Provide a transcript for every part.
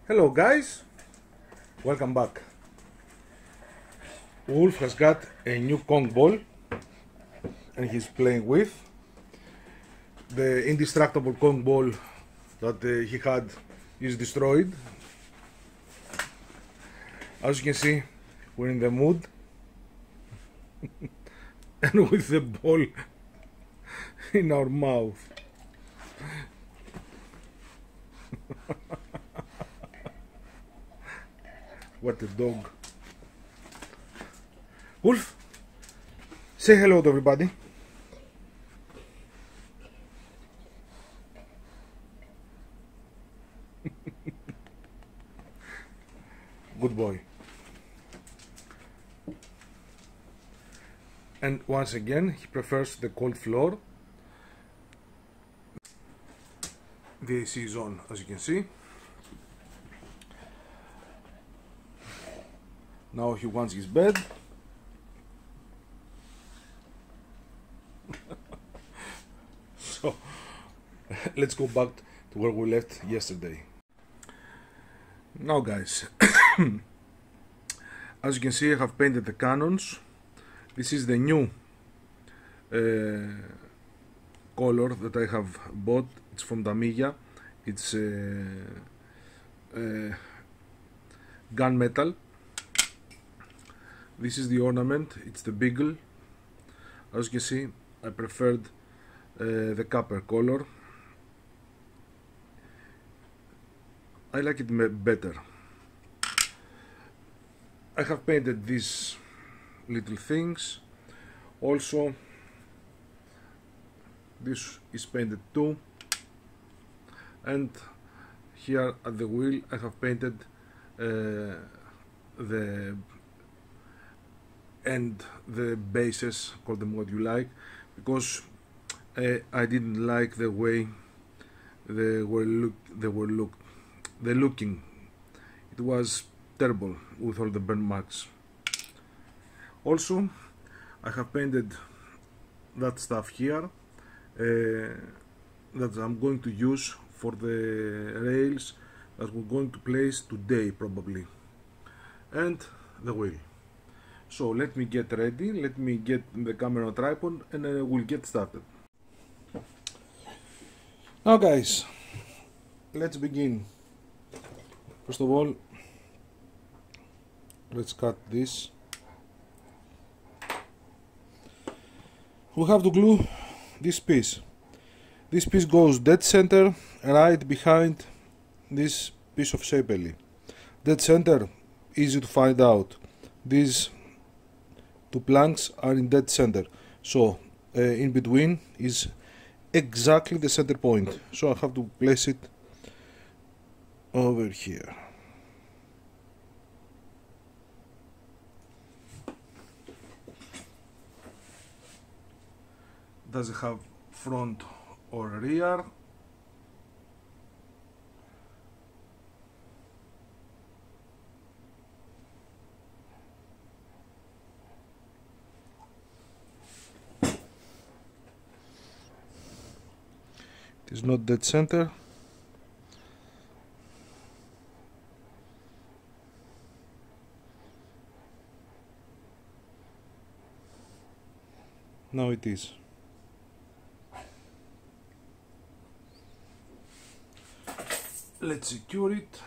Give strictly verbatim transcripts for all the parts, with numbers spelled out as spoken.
Hello guys, welcome back. Wolf has got a new Kong ball and he's playing with the indestructible Kong ball that uh, he had is destroyed. As you can see, we're in the mood and with the ball in our mouth. What a dog. Wolf, say hello to everybody. Good boy. And once again, he prefers the cold floor. The A C is on, as you can see. Now he wants his bed. So let's go back to where we left yesterday. Now guys, as you can see, I have painted the cannons. This is the new uh, color that I have bought. It's from Tamiya. It's uh, uh, gunmetal. This is the ornament. It's the beagle. As you can see, I preferred uh, the copper color. I like it better. I have painted these little things. Also, this is painted too. And here at the wheel, I have painted uh, the and the bases, call them what you like, because uh, I didn't like the way they were look they were look the looking. It was terrible with all the burn marks. Also, I have painted that stuff here uh, that I'm going to use for the rails that we're going to place today probably, and the wheel. So let me get ready, let me get the camera on tripod, and uh, we'll get started. Now guys, let's begin. First of all, let's cut this. We have to glue this piece. This piece goes dead center right behind this piece of sapele. Dead center, easy to find out. These two planks are in dead center, so uh, in between is exactly the center point, so I have to place it over here. Does it have front or rear? It is not dead center. Now it is. Let's secure it.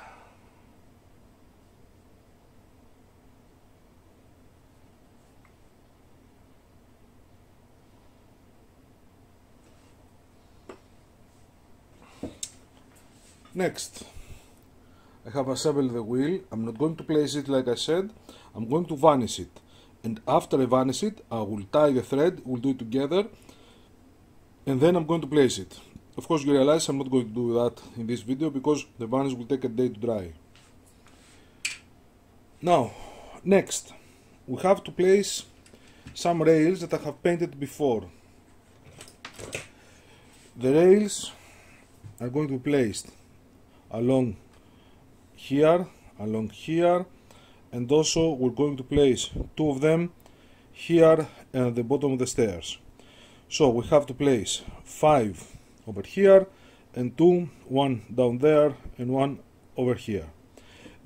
Next, I have assembled the wheel. I'm not going to place it like I said. I'm going to varnish it. And after I varnish it, I will tie the thread, we'll do it together, and then I'm going to place it. Of course, you realize I'm not going to do that in this video because the varnish will take a day to dry. Now, next, we have to place some rails that I have painted before. The rails are going to be placed along here, along here, and also we're going to place two of them here at the bottom of the stairs. So we have to place five over here and two, one down there and one over here.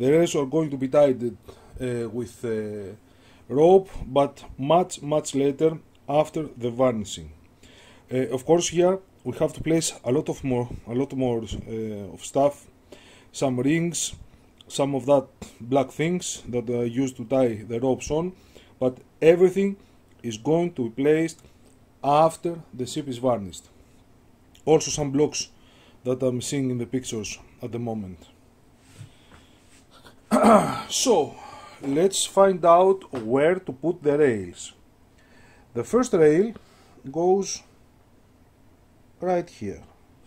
The rails are going to be tied uh, with uh, rope, but much much later after the varnishing. Uh, of course, here we have to place a lot of more, a lot more uh, of stuff, some rings, some of that black things that are used to tie the ropes on, but everything is going to be placed after the ship is varnished. Also some blocks that I'm seeing in the pictures at the moment. So let's find out where to put the rails. The first rail goes right here.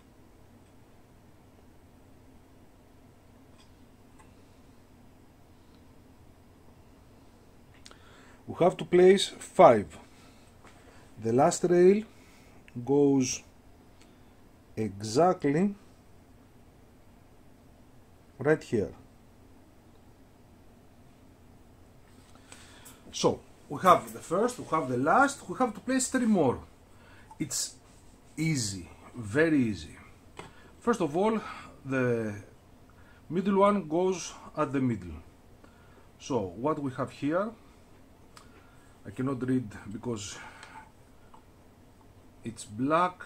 We have to place five. The last rail goes exactly right here. So we have the first, we have the last, we have to place three more. It's easy, very easy. First of all, the middle one goes at the middle. So what we have here, I cannot read because it's black.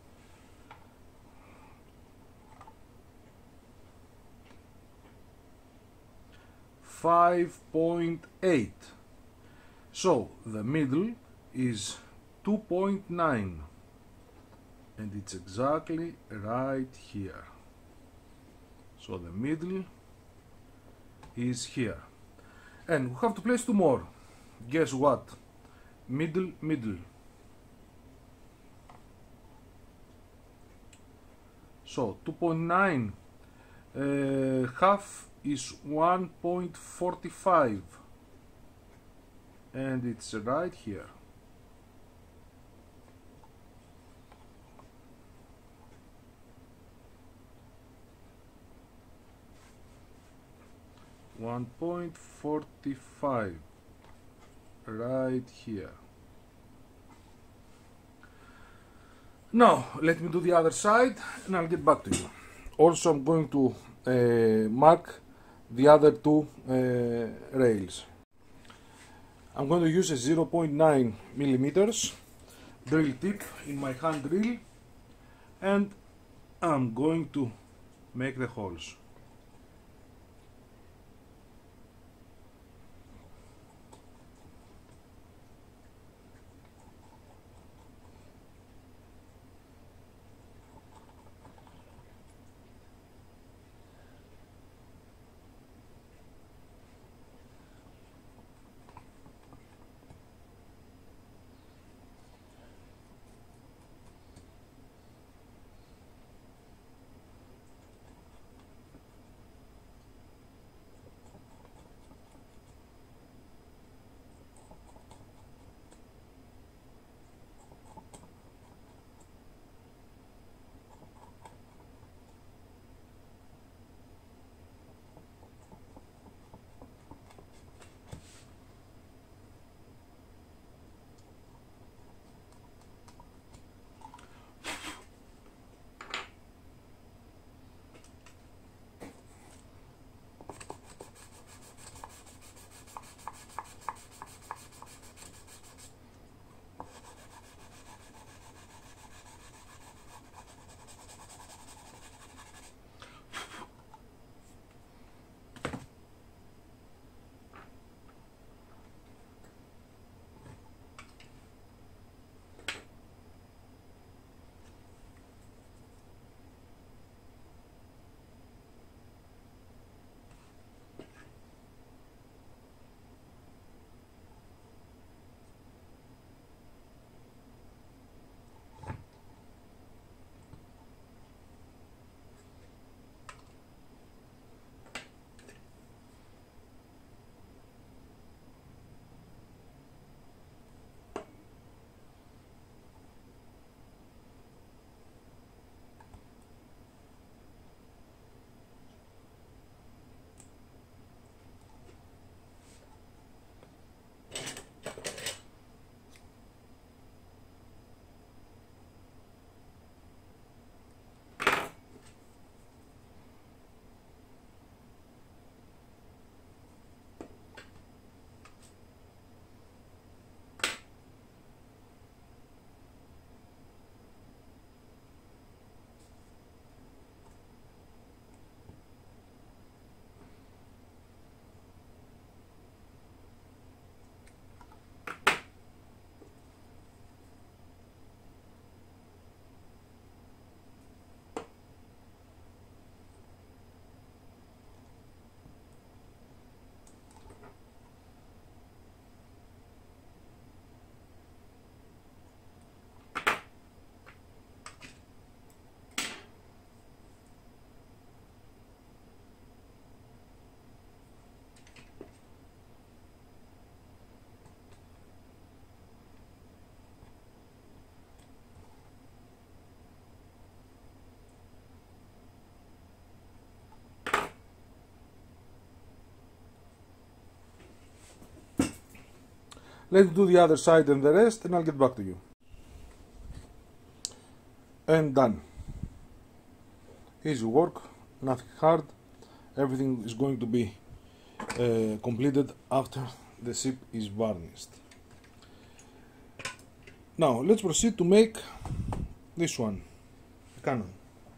five point eight. So the middle is two point nine, and it's exactly right here. So the middle is here, and we have to place two more. Guess what? Middle, middle. So two point nine, uh, half is one point four five, and it's right here. one point four five, right here. Now let me do the other side and I'll get back to you. Also I'm going to uh, mark the other two uh, rails. I'm going to use a zero point nine millimeters drill tip in my hand drill, and I'm going to make the holes. Let's do the other side and the rest, and I'll get back to you. And done. Easy work, nothing hard. Everything is going to be uh, completed after the ship is varnished. Now let's proceed to make this one, the cannon.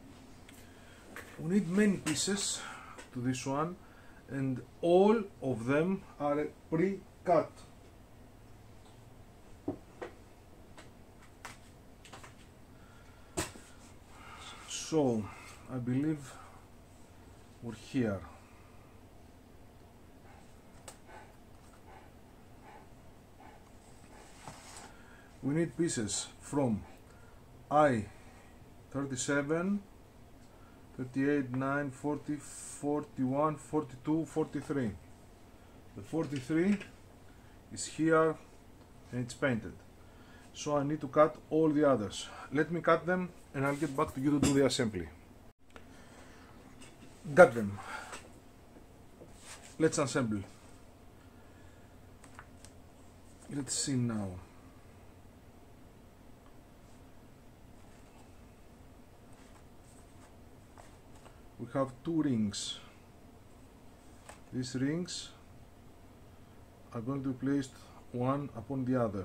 We need many pieces to this one, and all of them are pre-cut. So I believe we're here. We need pieces from I thirty-seven, thirty-eight, nine, forty, forty-one, forty-two, forty-three. The forty-three is here and it's painted. So I need to cut all the others. Let me cut them and I'll get back to you to do the assembly. Got them. Let's assemble. Let's see now. We have two rings. These rings are going to be placed one upon the other.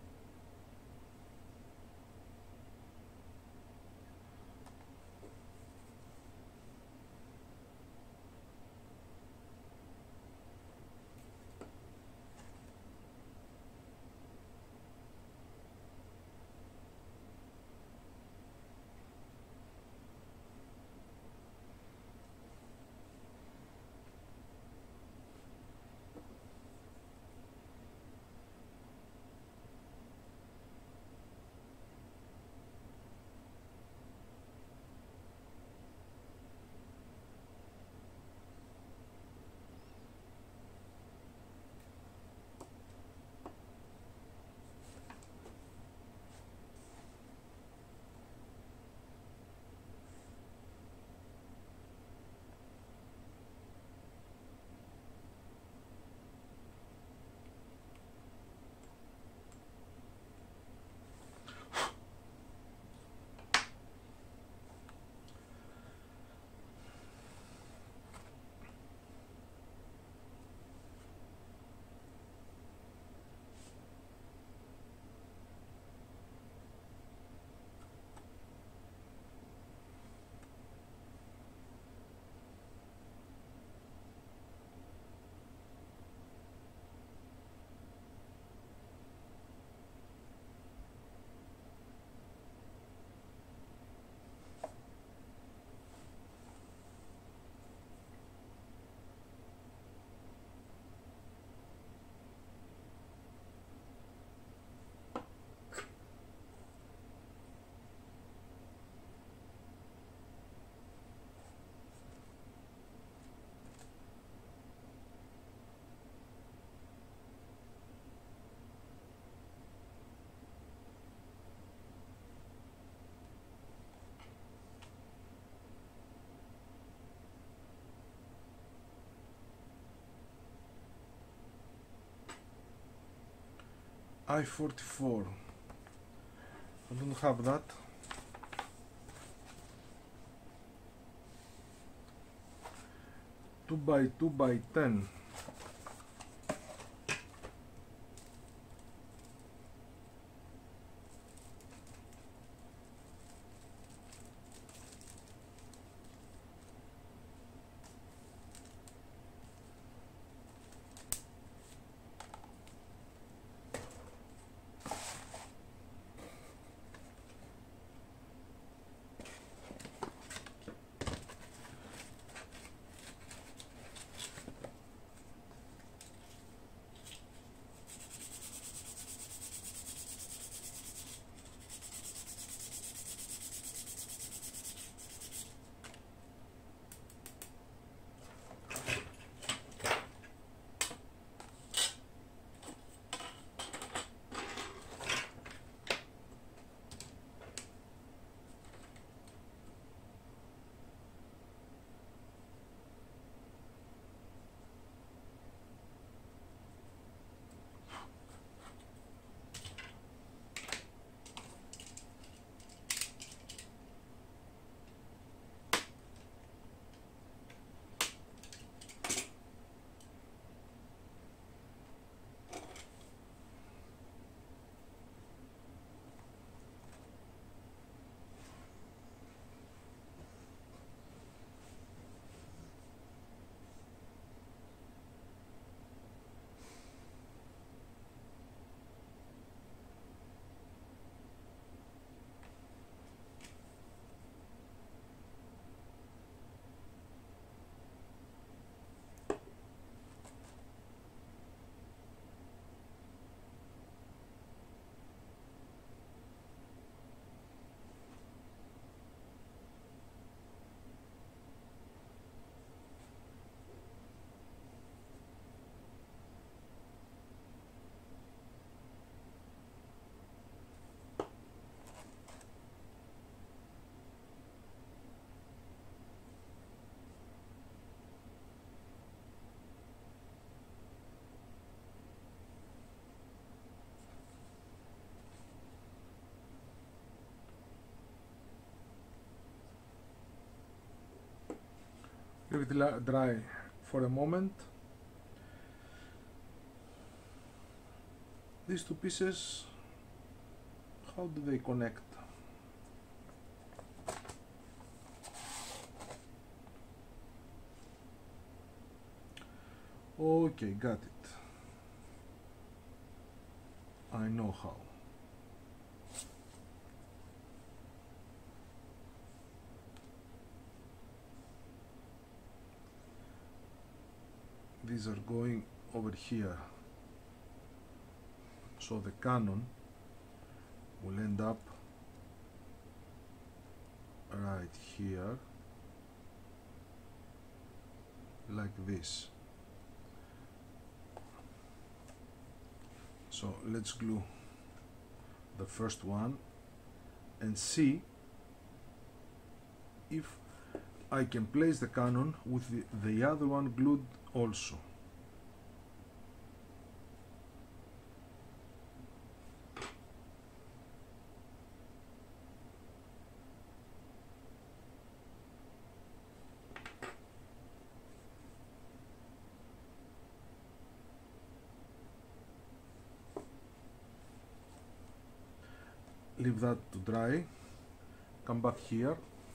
I forty-four. I don't have that. Two by two by ten. Leave it dry for a moment. These two pieces, how do they connect? Okay, got it. I know how. These are going over here, so the cannon will end up right here, like this. So let's glue the first one and see if I can place the cannon with the, the other one glued also. Leave that to dry, come back here.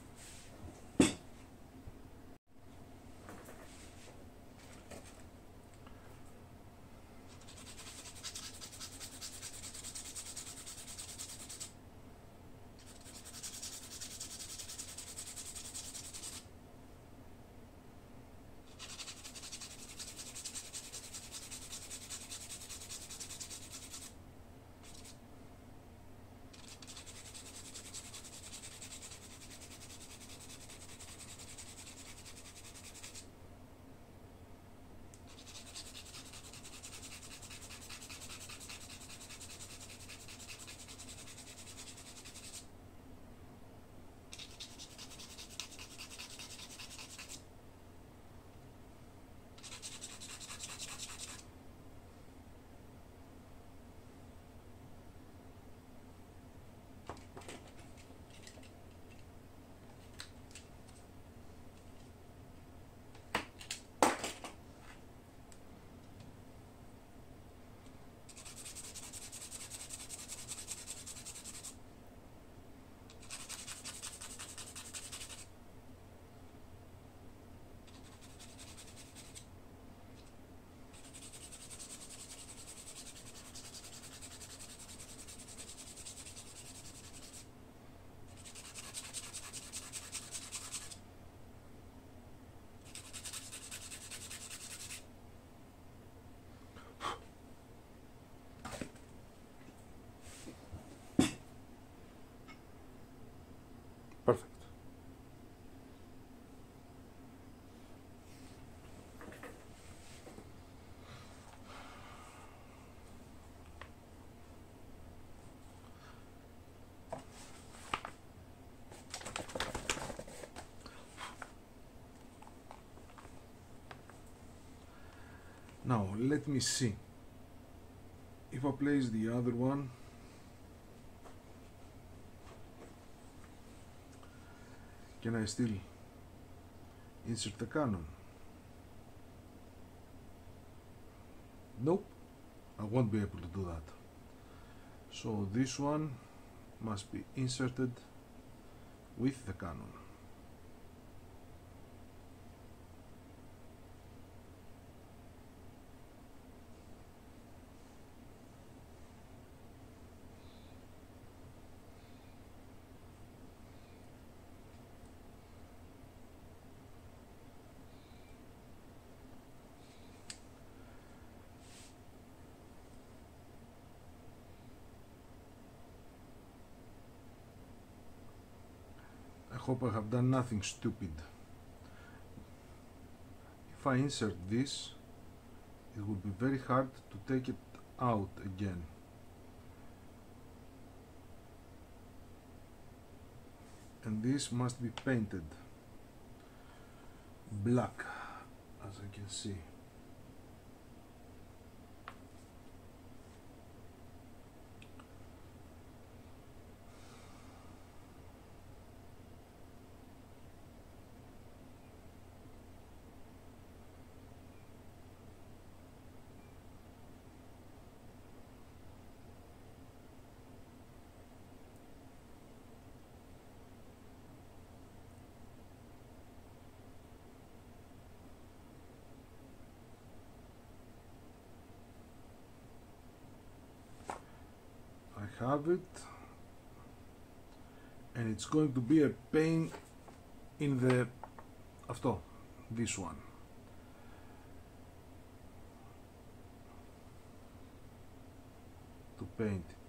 Perfect. Now let me see if I place the other one. Can I still insert the cannon? Nope, I won't be able to do that. So this one must be inserted with the cannon. I hope I have done nothing stupid. If I insert this, it will be very hard to take it out again. And this must be painted black, as I can see. have it, and it's going to be a pain in the αυτό, this one. To paint it.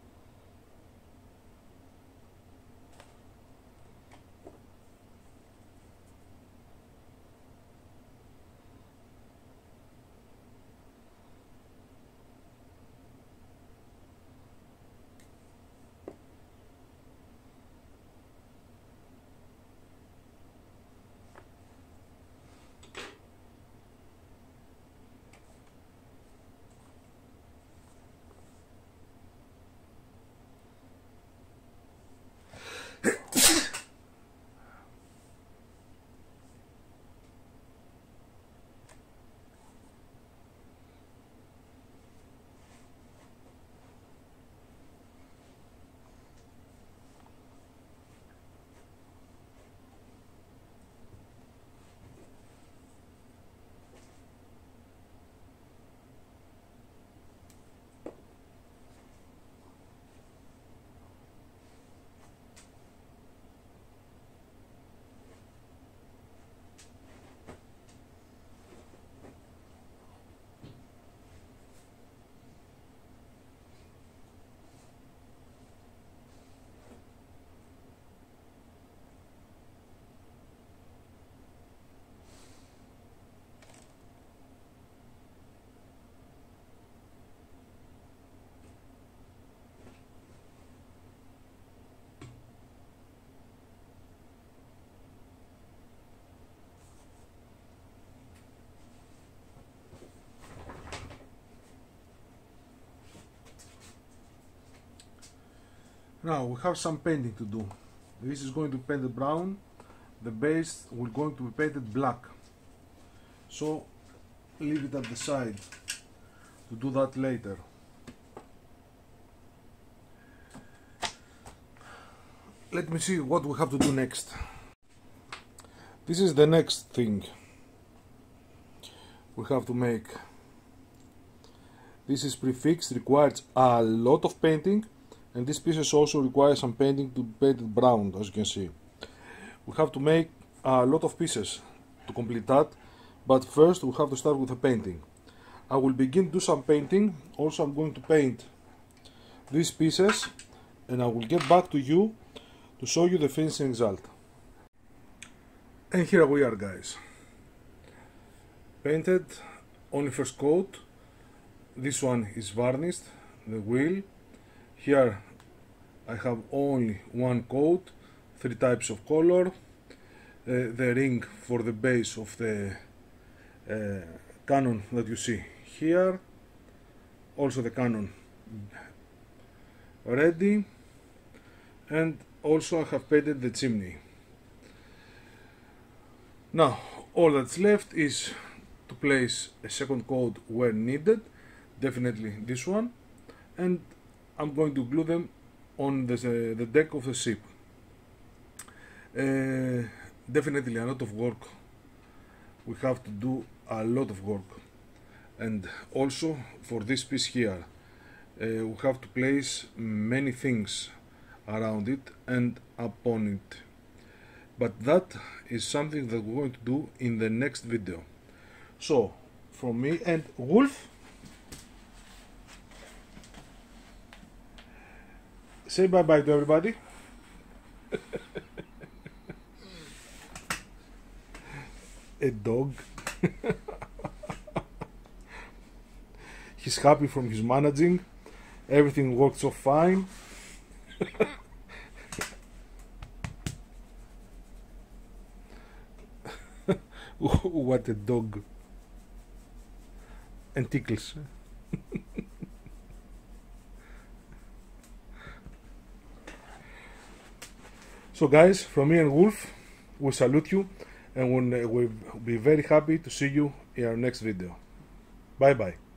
Now we have some painting to do. This is going to be painted brown. The base will going to be painted black. So leave it at the side to do that later. Let me see what we have to do next. This is the next thing we have to make. This is prefixed, requires a lot of painting, and this pieces also require some painting to be painted brown, as you can see. We have to make a lot of pieces to complete that, but first we have to start with the painting. I will begin to do some painting. Also I'm going to paint these pieces, and I will get back to you to show you the finishing result. And here we are, guys. Painted only first coat. This one is varnished, the wheel. Here I have only one coat, three types of color, uh, the ring for the base of the uh, cannon that you see here, also the cannon ready, and also I have painted the chimney. Now all that's left is to place a second coat where needed, definitely this one, and I'm going to glue them on the, uh, the deck of the ship. Uh, definitely a lot of work. We have to do a lot of work. And also for this piece here, uh, we have to place many things around it and upon it. But that is something that we're going to do in the next video. So, from me and Wolf, say bye bye to everybody. A dog. He's happy from his managing. Everything worked so fine. What a dog. And tickles. So guys, from me and Wolf, we salute you, and we'll be very happy to see you in our next video. Bye bye.